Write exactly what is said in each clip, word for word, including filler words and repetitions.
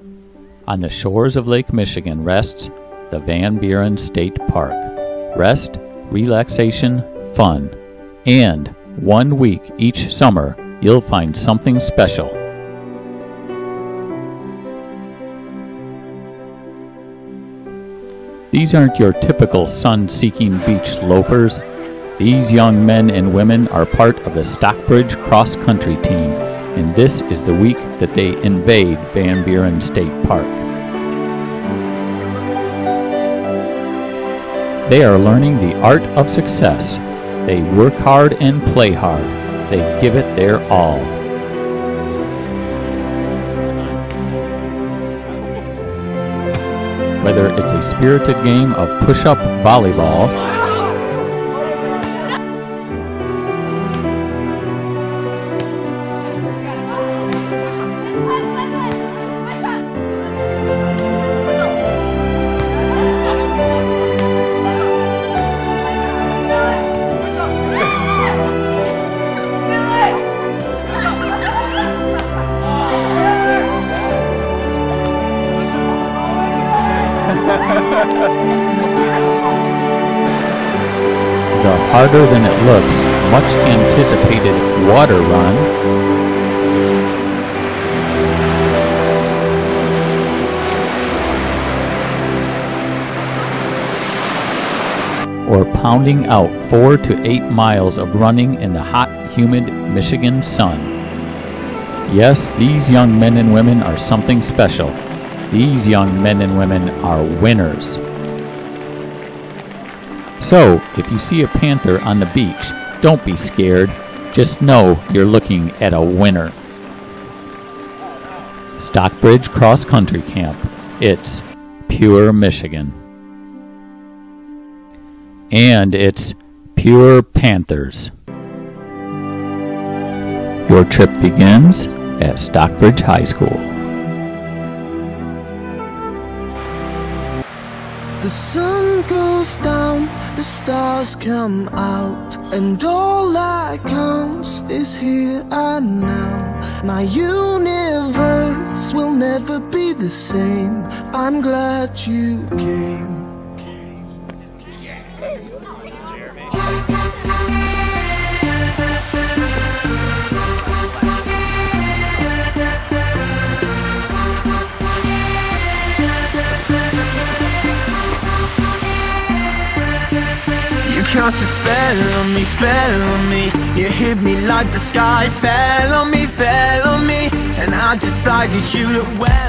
On the shores of Lake Michigan rests the Van Buren State Park. Rest, relaxation, fun. And one week each summer, you'll find something special. These aren't your typical sun-seeking beach loafers. These young men and women are part of the Stockbridge Cross Country team, and this is the week that they invade Van Buren State Park. They are learning the art of success. They work hard and play hard. They give it their all. Whether it's a spirited game of push-up volleyball, the harder than it looks, much anticipated water run, or pounding out four to eight miles of running in the hot, humid Michigan sun. Yes, these young men and women are something special. These young men and women are winners. So, if you see a panther on the beach, don't be scared. Just know you're looking at a winner. Stockbridge Cross Country Camp. It's pure Michigan. And it's pure Panthers. Your trip begins at Stockbridge High School. The sun goes down, the stars come out, and all that counts is here and now. My universe will never be the same. I'm glad you came. Cast a spell on me, spell on me. You hit me like the sky fell on me, fell on me. And I decided you look well.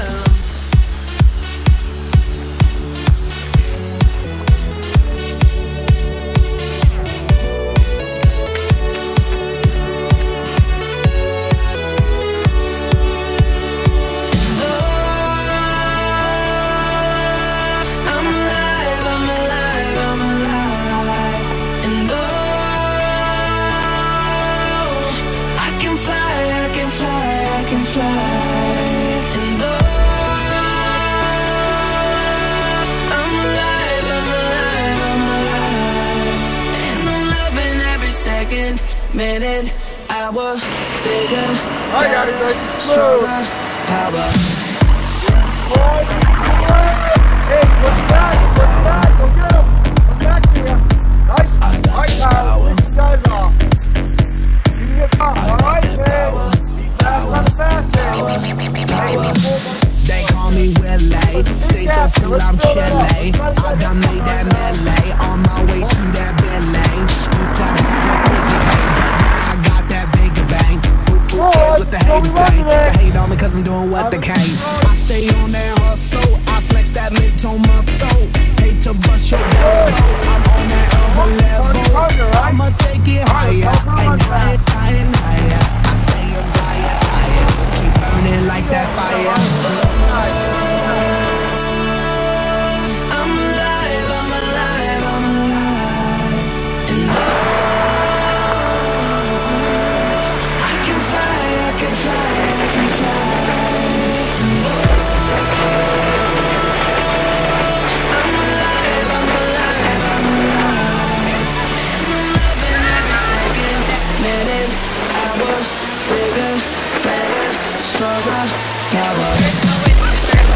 Minute, hour, bigger, better, stronger, power. Hey, what's that? What's that? Go get him! Come back to you. Nice. Alright, Kyle, let's get you guys off. You can get off, alright, man? Be fast, not fast, man. They call me Willie, stay so cool, I'm chilly. I done made that melee, on my way to that Bentley. Used to have a piggy bank, but now I got that bigger bang. Who cares what the haters think? They hate on me cause I'm doing what they can. I stay on that hustle, I flex that mid-tone muscle. Hate to bust your bubble, I'm on that other level. I'ma take it higher, and higher, higher, higher. I stay on fire, higher, keep burning like that fire. Stronger, power.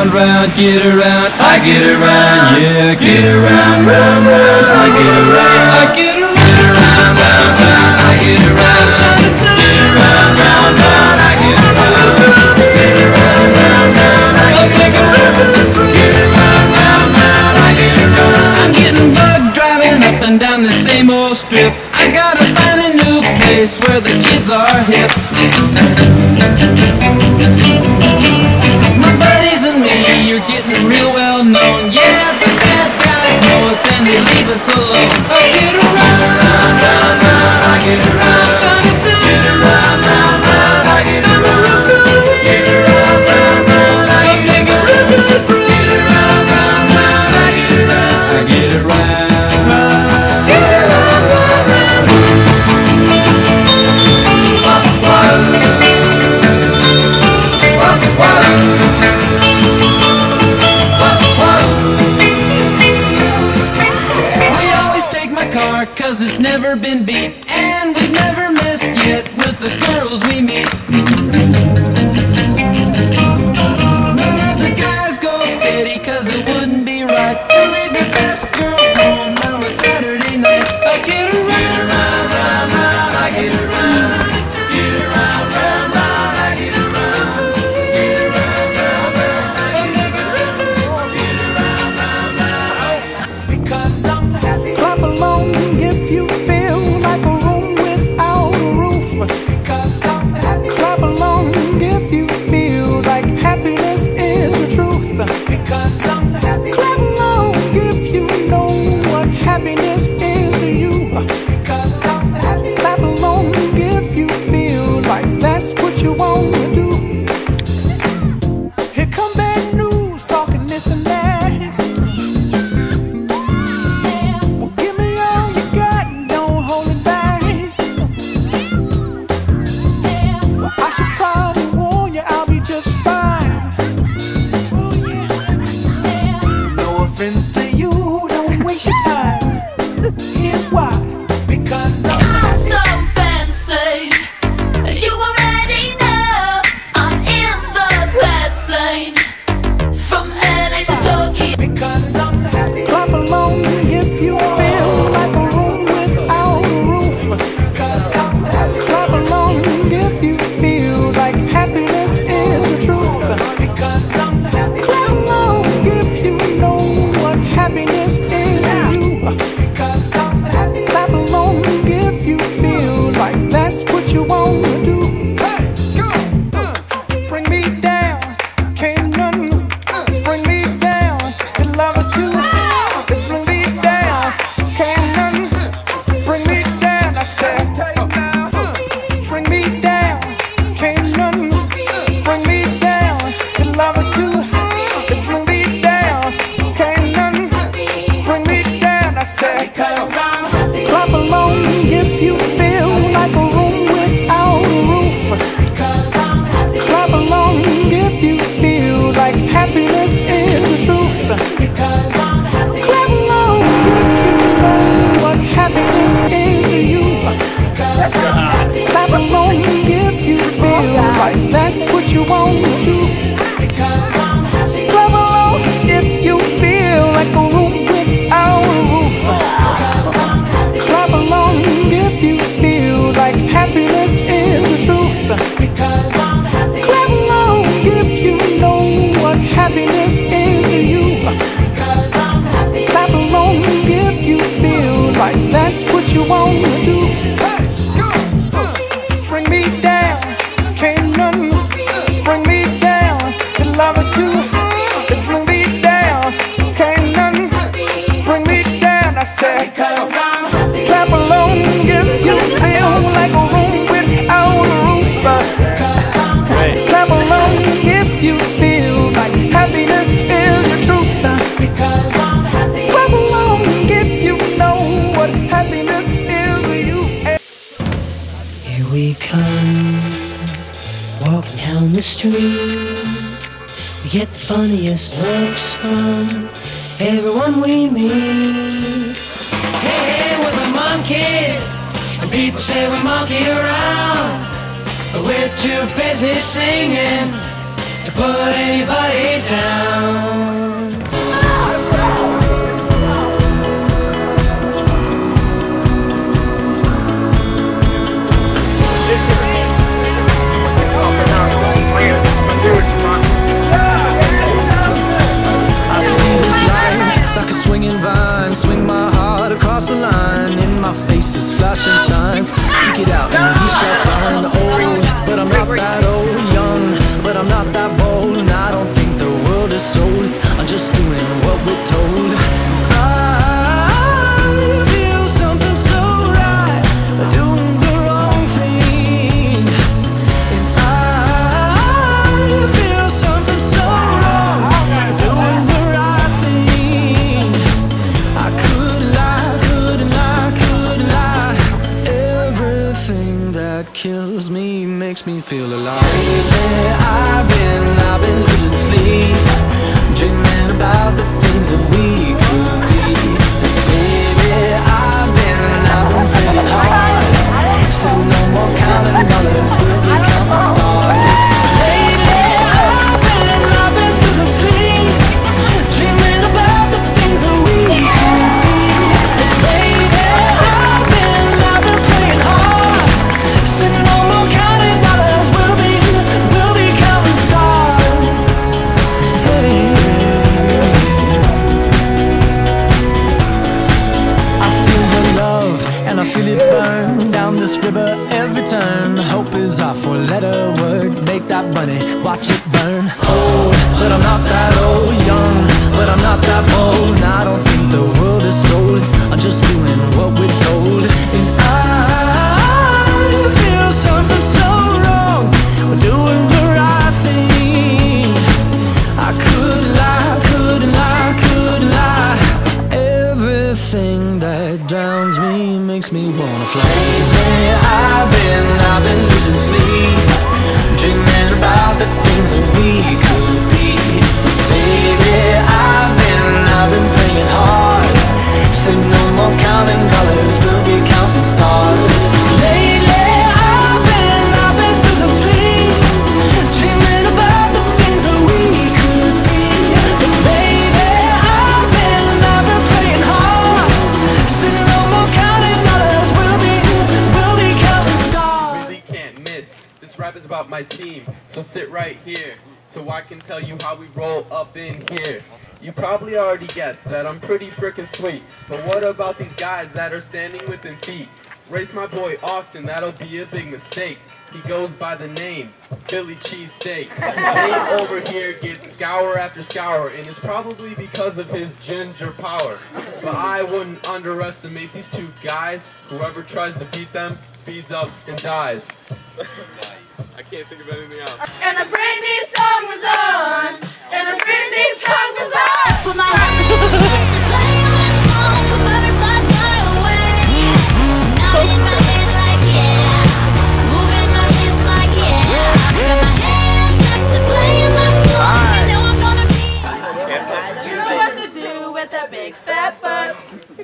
round, round, get around, I get around, yeah, get around, round, round, I get around, I get around, round, round, round, I get around, get around, round, round, I get around, get around, round, round, I get around, get around, round, round, I get around. I'm getting bugged driving up and down the same old strip. I gotta find a new place where the kids are hip. My buddies and me, you're getting real well known. Yeah, the bad guys know us and they leave us alone. I get around, round, round, round, I get around, get around, round, round, I get around, get around, round, round, I get around, get around, round, round, I get around, I get around. We always take my car cause it's never been beat, and we've never missed yet with the girls we meet. None of the guys go steady cause it wouldn't be right to leave your best girl home on a Saturday night. I get around, round, round, round, I get around, get around, round, round, I get around, get around, round, round, I get around, get around, round, round. Because I'm happy. Clap along if you feel like a room without a roof. Because I'm happy. Clap along if you feel like happiness is the truth. Because I'm happy. Clap along if you know what happiness is to you. Because I'm happy. Clap along if you feel like that's what you want to do. Here come bad news, talking this and that. Well, give me all you got and don't hold it back. Well, I should probably warn you, I'll be just fine. No offense to you, don't waste your time. Here's why. Because I'm I'm so fancy. You already know I'm in the fast lane. From L A to Tokyo. because I'm happy. Clap along if you feel like a room without a roof. Because I'm happy. Clap along if you feel like happiness is the truth. Because I'm happy. Clap along if you know what happiness is to you. Because I'm happy. Clap along if you feel like that's what you want to do. Bring me down, can't none bring me down. Your love is too high. Bring me down, can't none bring me down. I said, bring me down, can't none bring me down. Your love is too high. Bring me down, can't none bring me down. I said, Because I'm happy. clap along if you feel like a room without a roof. Because I'm happy. Clap along if you feel like happiness is the truth. Because I'm happy. Clap along if you know what happiness is to you. Because I'm happy. Clap along if you feel like that's what you want to do. Because I'm happy. Clap along if you feel like a room without a roof. Because I'm happy. Clap along if you feel like happiness is the truth. Because I'm happy. Clap along if you know what happiness is to you. Because I'm happy. Clap along if you feel like that's what you want to do. Bring me down, can't none bring me down. Your love is too high. Bring me down, can't none bring me down. I said, Because I'm happy. clap along if you feel like a room without a roof. Because I'm happy. Clap along if you feel like happiness is the truth. Because I'm happy. Clap along if you know what happiness is to you. Here we come, walking down the street. We get the funniest looks from everyone we meet. Hey, hey, we're the monkeys, and people say we monkey around, but we're too busy singing to put anybody down. I see this life like a swinging vine, swing my heart across the line. In my face is flashing signs, seek it out and we shall find. Old, but I'm not that old. Young, but I'm not that bold. And I don't think the world is sold, I'm just doing what we're told. I feel something so right, doing the wrong thing. And I feel something so wrong, doing the right thing. I could lie, couldn't lie, couldn't lie. Everything that kills me makes me feel alive. Lately I've been, I've been losing sleep, dreaming about the things that we could be. Baby, I've been, I've been praying hard, said no more counting dollars, we'll be counting stars. Lately I've been, I've been losing sleep, dreaming about the things that we could be. Baby, I've been, I've been praying hard, said no more counting dollars, we'll be, we'll be counting stars. Hey. I feel your love and I feel it burn down this river every turn. Hope is our four-letter word, make that money, watch it burn. Old, but I'm not that old. Young, but I'm not that bold. And I don't think the world is sold, I'm just doing what we're told. And I feel something so wrong, we're doing the right thing. I could lie, couldn't lie, couldn't lie. Everything that drowns me makes me wanna fly. Lately I've been, I've been losing sleep, dreaming about the things that we could be. Baby, I've been, I've been praying hard, said no more counting dollars, we'll be counting stars. Lately I've been, I've been losing sleep, dreaming about the things that we could be. But baby, I've been, I've been praying hard, said no more counting dollars, we'll be, we'll be counting stars. Really can't miss. This rap is about my team, so sit right here, so I can tell you how we roll up in here. You probably already guessed that I'm pretty frickin' sweet, but what about these guys that are standing within feet? Race my boy Austin, that'll be a big mistake. He goes by the name Philly Cheesesteak. Name over here gets scour after scour, and it's probably because of his ginger power. But I wouldn't underestimate these two guys. Whoever tries to beat them speeds up and dies. I can't think of anything else. And a Britney song was on. And a Britney song was on. Put my playing my song, the butterflies fly away. Nodding my head like yeah, moving my hips like yeah. Got my hands up to playing my song. You know I'm gonna be. You know what to do with that big fat butt.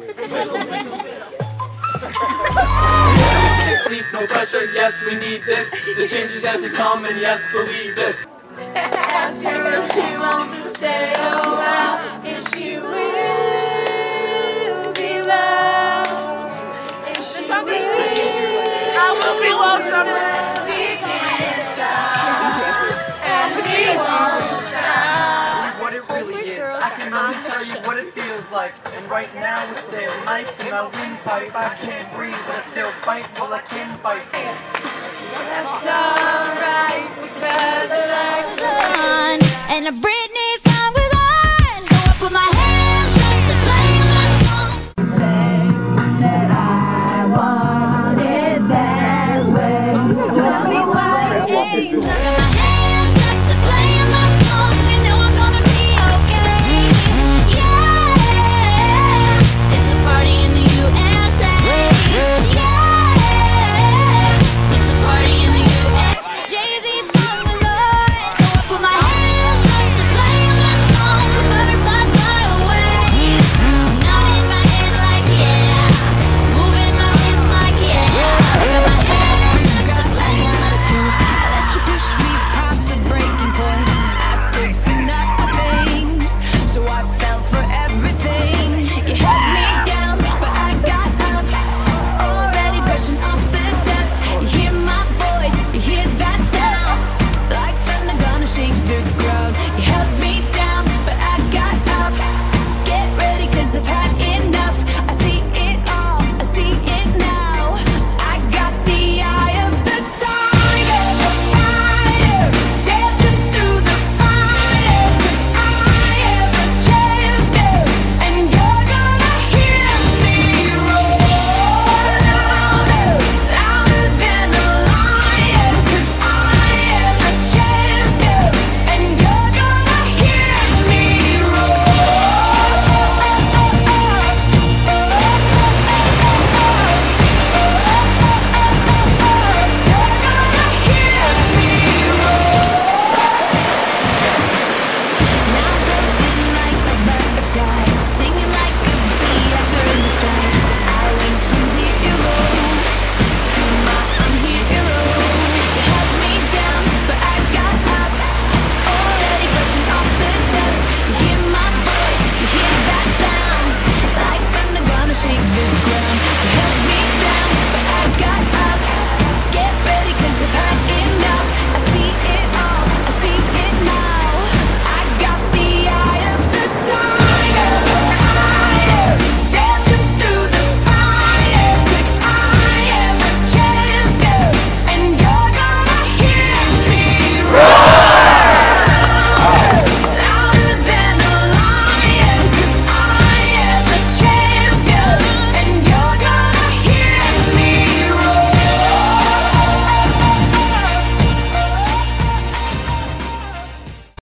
No pressure, yes, we need this. The changes have to come, and yes, believe this. Ask her if she wants to stay a while, and she will be loved. And she will. I will be lost somewhere. We can't stop, and we won't stop. What it really is, I can only tell you what it feels like. And right now it's their knife in my windpipe. I can't breathe, but I still fight while I can fight. That's alright, because I like the sun and a Britney.